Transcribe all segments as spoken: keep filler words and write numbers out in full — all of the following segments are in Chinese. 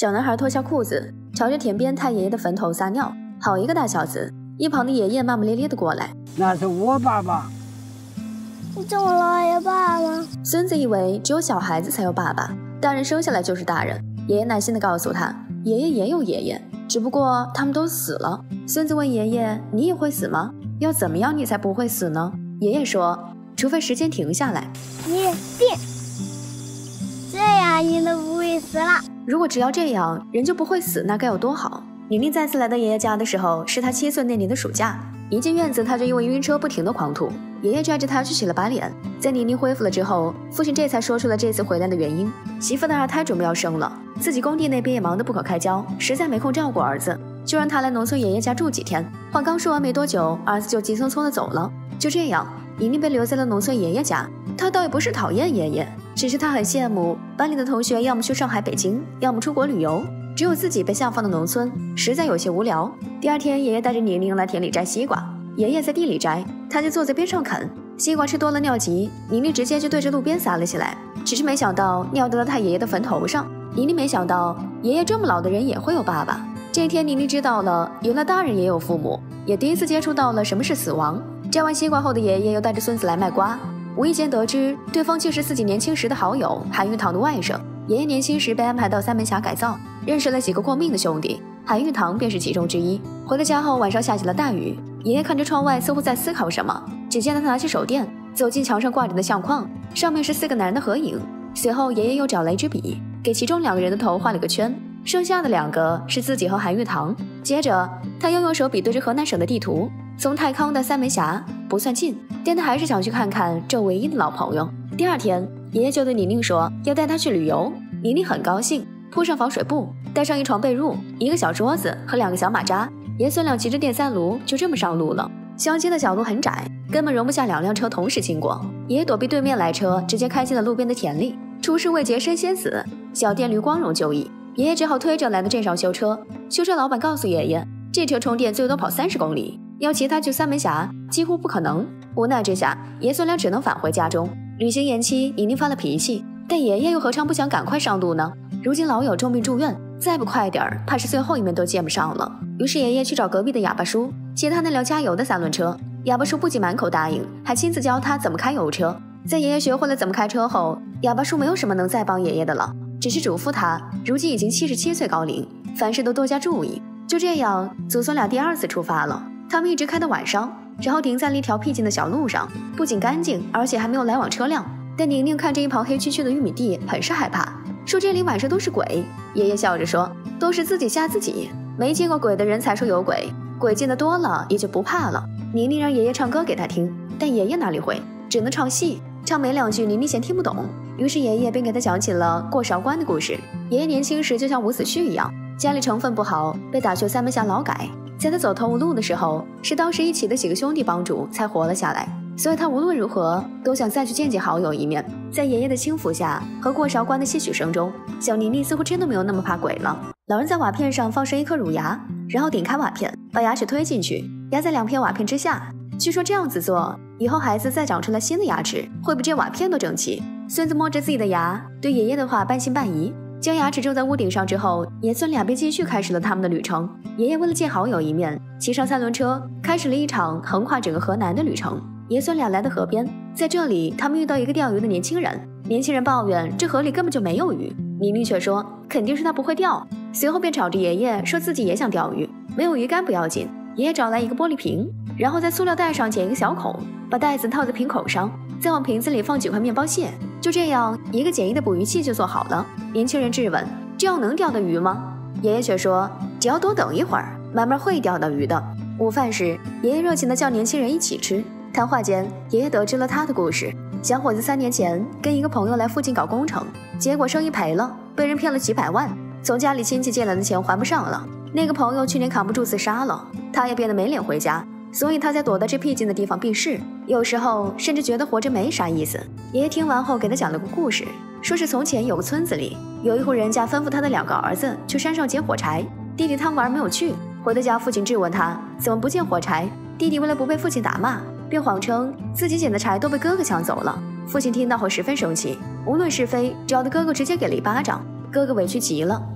小男孩脱下裤子，朝着田边太爷爷的坟头撒尿。好一个大小子！一旁的爷爷骂骂咧咧的过来：“ 那是我爸爸。” 你怎么了，爷爸吗？ 孙子以为只有小孩子才有爸爸，大人生下来就是大人。爷爷耐心地告诉他，爷爷也有爷爷，只不过他们都死了。孙子问爷爷：“你也会死吗？要怎么样你才不会死呢？”爷爷说：“除非时间停下来。” 一定，这样你都不会死了。 如果只要这样，人就不会死，那该有多好！宁宁再次来到爷爷家的时候，是他七岁那年的暑假。一进院子，他就因为晕车不停地狂吐。爷爷拽着他去洗了把脸。在宁宁恢复了之后，父亲这才说出了这次回来的原因：媳妇的二胎准备要生了，自己工地那边也忙得不可开交，实在没空照顾儿子，就让他来农村爷爷家住几天。话刚说完没多久，儿子就急匆匆地走了。就这样，宁宁被留在了农村爷爷家。他倒也不是讨厌爷爷，只是他很羡慕班里的同学，要么去上海、北京，要么出国旅游，只有自己被下放到农村，实在有些无聊。第二天，爷爷带着宁宁来田里摘西瓜。爷爷在地里摘，他就坐在边上啃。西瓜吃多了尿急，宁宁直接就对着路边撒了起来。只是没想到尿到了他爷爷的坟头上。宁宁没想到爷爷这么老的人也会有爸爸。这一天，宁宁知道了原来大人也有父母，也第一次接触到了什么是死亡。摘完西瓜后的爷爷又带着孙子来卖瓜，无意间得知对方竟是自己年轻时的好友韩玉堂的外甥。爷爷年轻时被安排到三门峡改造，认识了几个过命的兄弟，韩玉堂便是其中之一。回了家后，晚上下起了大雨，爷爷看着窗外，似乎在思考什么。只见他拿起手电，走进墙上挂着的相框，上面是四个男人的合影。随后，爷爷又找来一支笔，给其中两个人的头画了个圈，剩下的两个是自己和韩玉堂。接着，他又用手比对着河南省的地图，从太康的三门峡不算近，但他还是想去看看这唯一的老朋友。第二天，爷爷就对宁宁说要带他去旅游。宁宁很高兴，铺上防水布，带上一床被褥，一个小桌子和两个小马扎。爷孙俩骑着电三轮就这么上路了。乡间的小路很窄，根本容不下两辆车同时经过。爷爷躲避对面来车，直接开进了路边的田里。出师未捷身先死，小电驴光荣就义。爷爷只好推着来到镇上修车。修车老板告诉爷爷，这车充电最多跑三十公里，要骑它去三门峡几乎不可能。无奈之下，爷孙俩只能返回家中。旅行延期，宁宁发了脾气，但爷爷又何尝不想赶快上路呢？如今老友重病住院，再不快点儿，怕是最后一面都见不上了。于是爷爷去找隔壁的哑巴叔，借他那辆加油的三轮车。哑巴叔不仅满口答应，还亲自教他怎么开油车。在爷爷学会了怎么开车后，哑巴叔没有什么能再帮爷爷的了，只是嘱咐他，如今已经七十七岁高龄，凡事都多加注意。就这样，祖孙俩第二次出发了。他们一直开到晚上，然后停在了一条僻静的小路上，不仅干净，而且还没有来往车辆。但宁宁看着一旁黑黢黢的玉米地，很是害怕，说这里晚上都是鬼。爷爷笑着说，都是自己吓自己，没见过鬼的人才说有鬼，鬼见得多了也就不怕了。宁宁让爷爷唱歌给他听，但爷爷哪里会，只能唱戏，唱没两句宁宁嫌听不懂，于是爷爷便给他讲起了过韶关的故事。爷爷年轻时就像伍子胥一样，家里成分不好，被打去三门峡劳改。在他走投无路的时候，是当时一起的几个兄弟帮助才活了下来，所以他无论如何都想再去见见好友一面。在爷爷的轻抚下和过韶关的戏曲声中，小妮妮似乎真的没有那么怕鬼了。老人在瓦片上放上一颗乳牙，然后顶开瓦片，把牙齿推进去，压在两片瓦片之下。据说这样子做，以后孩子再长出来新的牙齿，会比这瓦片都整齐。孙子摸着自己的牙，对爷爷的话半信半疑。将牙齿种在屋顶上之后，爷孙俩便继续开始了他们的旅程。爷爷为了见好友一面，骑上三轮车，开始了一场横跨整个河南的旅程。爷孙俩来到河边，在这里他们遇到一个钓鱼的年轻人。年轻人抱怨这河里根本就没有鱼，宁宁却说肯定是他不会钓。随后便吵着爷爷说自己也想钓鱼，没有鱼竿不要紧。爷爷找来一个玻璃瓶，然后在塑料袋上剪一个小孔，把袋子套在瓶口上，再往瓶子里放几块面包屑。就这样，一个简易的捕鱼器就做好了。年轻人质问，这样能钓到鱼吗？爷爷却说，只要多等一会儿，慢慢会钓到鱼的。午饭时，爷爷热情地叫年轻人一起吃。谈话间，爷爷得知了他的故事。小伙子三年前跟一个朋友来附近搞工程，结果生意赔了，被人骗了几百万，从家里亲戚借来的钱还不上了。那个朋友去年扛不住自杀了，他也变得没脸回家，所以他才躲到这僻静的地方避世。有时候甚至觉得活着没啥意思。爷爷听完后给他讲了个故事，说是从前有个村子里有一户人家吩咐他的两个儿子去山上捡火柴，弟弟贪玩没有去，回到家父亲质问他怎么不见火柴，弟弟为了不被父亲打骂，便谎称自己捡的柴都被哥哥抢走了。父亲听到后十分生气，无论是非，只要他哥哥直接给了一巴掌，哥哥委屈极了，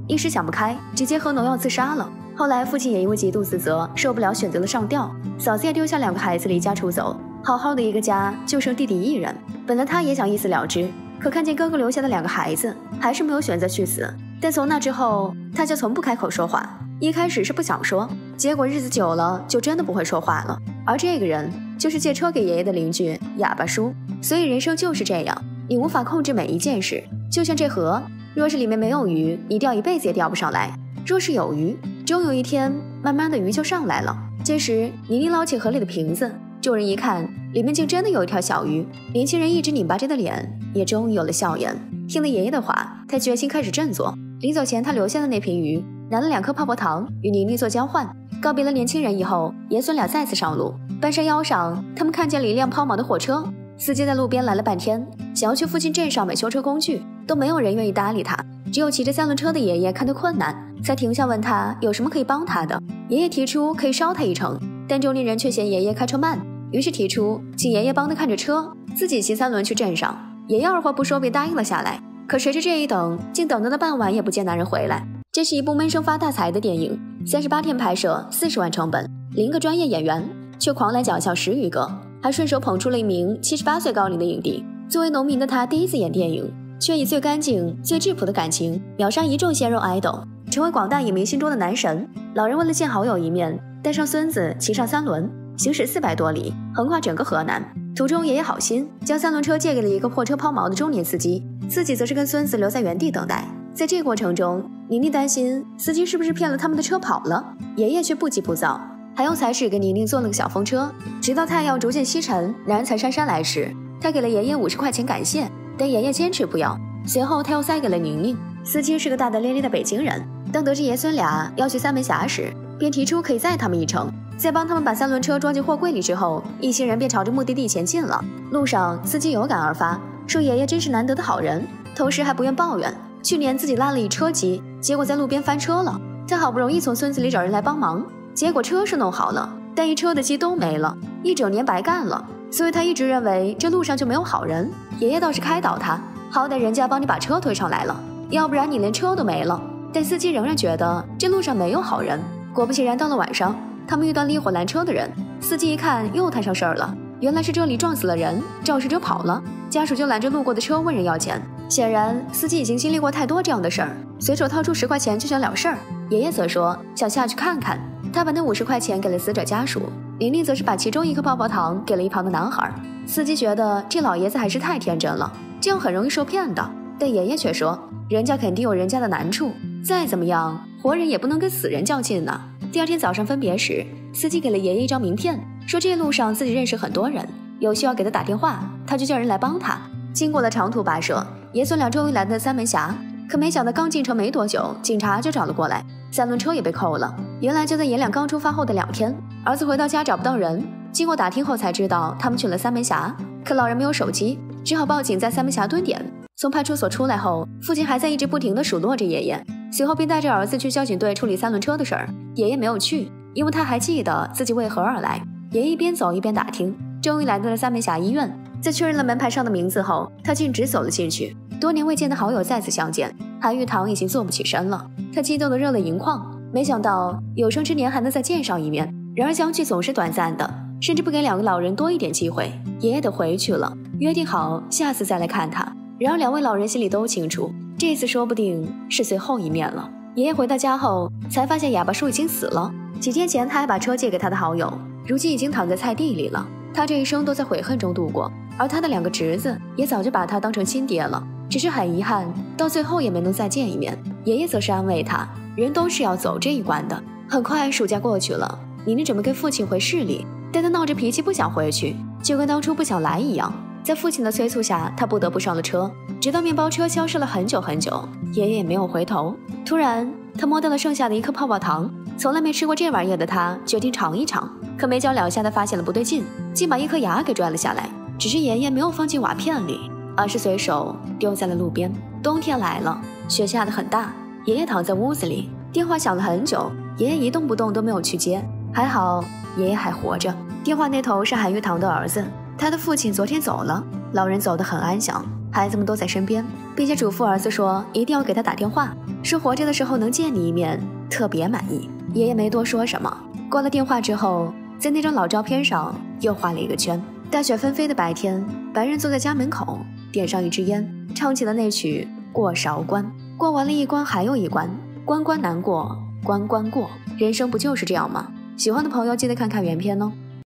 一时想不开，直接喝农药自杀了。后来父亲也因为极度自责，受不了选择了上吊，嫂子也丢下两个孩子离家出走，好好的一个家就剩弟弟一人。本来他也想一死了之，可看见哥哥留下的两个孩子，还是没有选择去死。但从那之后，他就从不开口说话。一开始是不想说，结果日子久了就真的不会说话了。而这个人就是借车给爷爷的邻居哑巴叔。所以人生就是这样，你无法控制每一件事。就像这河，若是里面没有鱼，你钓一辈子也钓不上来；若是有鱼，终有一天慢慢的鱼就上来了。这时倪妮捞起河里的瓶子，众人一看，里面竟真的有一条小鱼。年轻人一直拧巴着的脸也终于有了笑颜。听了爷爷的话，他决心开始振作。临走前他留下的那瓶鱼，拿了两颗泡泡糖与妮妮做交换。告别了年轻人以后，爷孙俩再次上路。半山腰上，他们看见了一辆抛锚的货车，司机在路边拦了半天，想要去附近镇上买修车工具，都没有人愿意搭理他。只有骑着三轮车的爷爷看得困难，才停下问他有什么可以帮他的。爷爷提出可以捎他一程，但中年人却嫌爷爷开车慢，于是提出请爷爷帮他看着车，自己骑三轮去镇上。爷爷二话不说便答应了下来。可谁知这一等，竟等到了傍晚也不见男人回来。这是一部闷声发大财的电影，三十八天拍摄，四十万成本，零个专业演员，却狂揽奖项十余个，还顺手捧出了一名七十八岁高龄的影帝。作为农民的他第一次演电影，却以最干净、最质朴的感情秒杀一众鲜肉 idol， 成为广大影迷心中的男神。老人为了见好友一面，带上孙子骑上三轮，行驶四百多里，横跨整个河南。途中爷爷好心将三轮车借给了一个货车抛锚的中年司机，自己则是跟孙子留在原地等待。在这过程中，妮妮担心司机是不是骗了他们的车跑了，爷爷却不急不躁，还用财驶给妮妮做了个小风车。直到太阳逐渐西沉，两人才姗姗来迟。他给了爷爷五十块钱感谢，但爷爷坚持不要。随后他又塞给了宁宁。司机是个大大咧咧的北京人，当得知爷孙俩要去三门峡时，便提出可以载他们一程。在帮他们把三轮车装进货柜里之后，一行人便朝着目的地前进了。路上司机有感而发，说爷爷真是难得的好人，同时还不愿抱怨去年自己拉了一车鸡，结果在路边翻车了。他好不容易从村子里找人来帮忙，结果车是弄好了，但一车的鸡都没了，一整年白干了。所以他一直认为这路上就没有好人。爷爷倒是开导他，好歹人家帮你把车推上来了，要不然你连车都没了。但司机仍然觉得这路上没有好人。果不其然，到了晚上，他们遇到了一伙拦车的人。司机一看又摊上事儿了，原来是这里撞死了人，肇事者跑了，家属就拦着路过的车问人要钱。显然司机已经经历过太多这样的事儿，随手掏出十块钱就想了事儿。爷爷则说想下去看看，他把那五十块钱给了死者家属，玲玲则是把其中一颗泡泡糖给了一旁的男孩。司机觉得这老爷子还是太天真了，这样很容易受骗的。但爷爷却说人家肯定有人家的难处，再怎么样活人也不能跟死人较劲呢。第二天早上分别时，司机给了爷爷一张名片，说这路上自己认识很多人，有需要给他打电话，他就叫人来帮他。经过了长途跋涉，爷孙俩终于来到三门峡。可没想到刚进城没多久，警察就找了过来，三轮车也被扣了。原来就在爷俩刚出发后的两天，儿子回到家找不到人，经过打听后才知道他们去了三门峡。可老人没有手机，只好报警在三门峡蹲点。从派出所出来后，父亲还在一直不停地数落着爷爷，随后便带着儿子去交警队处理三轮车的事儿。爷爷没有去，因为他还记得自己为何而来。爷爷一边走一边打听，终于来到了三门峡医院。在确认了门牌上的名字后，他径直走了进去。多年未见的好友再次相见，韩玉堂已经坐不起身了，他激动得热泪盈眶。没想到有生之年还能再见上一面，然而相聚总是短暂的，甚至不给两个老人多一点机会。爷爷得回去了，约定好下次再来看他。然而两位老人心里都清楚，这次说不定是最后一面了。爷爷回到家后，才发现哑巴叔已经死了。几天前他还把车借给他的好友，如今已经躺在菜地里了。他这一生都在悔恨中度过，而他的两个侄子也早就把他当成亲爹了，只是很遗憾，到最后也没能再见一面。爷爷则是安慰他，人都是要走这一关的。很快暑假过去了，妮妮准备跟父亲回市里，但他闹着脾气不想回去，就跟当初不想来一样。在父亲的催促下，他不得不上了车，直到面包车消失了很久很久，爷爷也没有回头。突然他摸到了剩下的一颗泡泡糖，从来没吃过这玩意儿的他决定尝一尝。可没嚼两下，他发现了不对劲，竟把一颗牙给拽了下来。只是爷爷没有放进瓦片里，而是随手丢在了路边。冬天来了，雪下得很大，爷爷躺在屋子里，电话响了很久，爷爷一动不动都没有去接。还好爷爷还活着。电话那头是韩玉堂的儿子，他的父亲昨天走了。老人走得很安详， 孩子们都在身边，并且嘱咐儿子说一定要给他打电话，说活着的时候能见你一面特别满意。爷爷没多说什么，挂了电话之后，在那张老照片上又画了一个圈。大雪纷飞的白天，白人坐在家门口，点上一支烟，唱起了那曲《过韶关》。过完了一关还有一关，关关难过关关过，人生不就是这样吗？喜欢的朋友记得看看原片哦。